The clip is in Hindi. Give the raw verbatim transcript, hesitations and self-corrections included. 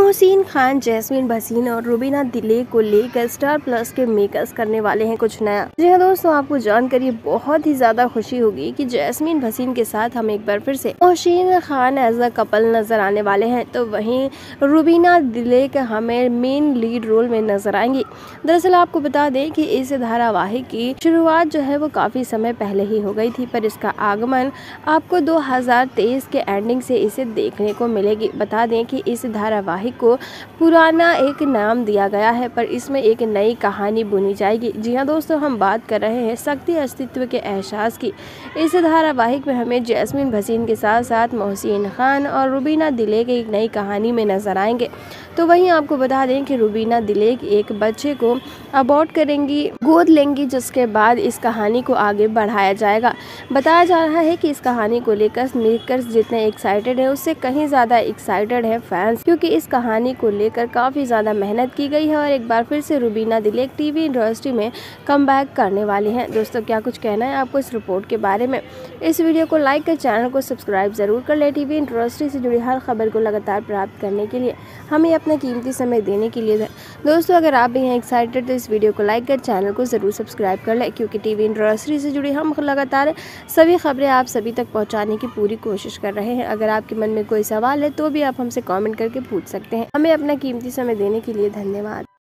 मोहसिन खान, जैस्मीन भसीन और रुबीना दिलेक को लेकर स्टार प्लस के मेकर्स करने वाले हैं कुछ नया। जी हाँ दोस्तों, आपको जानकर ये बहुत ही ज्यादा खुशी होगी कि जैस्मीन भसीन के साथ हम एक बार फिर से Mohsin Khan as a couple नजर आने वाले हैं, तो वहीं रुबीना दिलेक हमें मेन लीड रोल में नजर आएंगी। दरअसल आपको बता दें कि इस धारावाहिक की शुरुआत जो है वो काफी समय पहले ही हो गई थी, पर इसका आगमन आपको दो हज़ार तेईस के एंडिंग से इसे देखने को मिलेगी। बता दें कि इस धारावाहिक को पुराना एक नाम दिया गया है, पर इसमें एक नई कहानी बुनी जाएगी। जी हाँ दोस्तों, हम बात कर रहे हैं शक्ति अस्तित्व के एहसास की। इस धारावाहिक में हमें जैस्मीन भसीन के साथ साथ मोहसिन खान और रुबीना दिलेक एक नई कहानी में नजर आएंगे। तो वहीं आपको बता दें कि रुबीना दिलेक एक बच्चे को अबॉर्ट करेंगी, गोद लेंगी, जिसके बाद इस कहानी को आगे बढ़ाया जाएगा। बताया जा रहा है कि इस कहानी को लेकर मेकर्स जितने एक्साइटेड हैं उससे कहीं ज़्यादा एक्साइटेड है फैंस, क्योंकि इस कहानी को लेकर काफ़ी ज़्यादा मेहनत की गई है और एक बार फिर से रुबीना दिलेक टीवी इंडस्ट्री में कमबैक करने वाली हैं। दोस्तों, क्या कुछ कहना है आपको इस रिपोर्ट के बारे में? इस वीडियो को लाइक कर चैनल को सब्सक्राइब जरूर कर ले। टीवी इंडस्ट्री से जुड़ी हर खबर को लगातार प्राप्त करने के लिए हमें अपना कीमती समय देने के लिए दोस्तों, अगर आप भी हैं एक्साइटेड तो इस वीडियो को लाइक कर चैनल को ज़रूर सब्सक्राइब कर लें, क्योंकि टीवी इंडस्ट्री से जुड़ी हम लगातार सभी खबरें आप सभी तक पहुंचाने की पूरी कोशिश कर रहे हैं। अगर आपके मन में कोई सवाल है तो भी आप हमसे कमेंट करके पूछ सकते हैं। हमें अपना कीमती समय देने के लिए धन्यवाद।